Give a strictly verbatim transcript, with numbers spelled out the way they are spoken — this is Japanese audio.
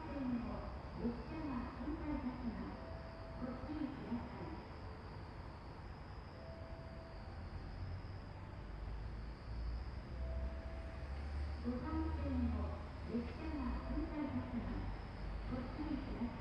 ごばん線を列車が反対立ちます。ご注意ください。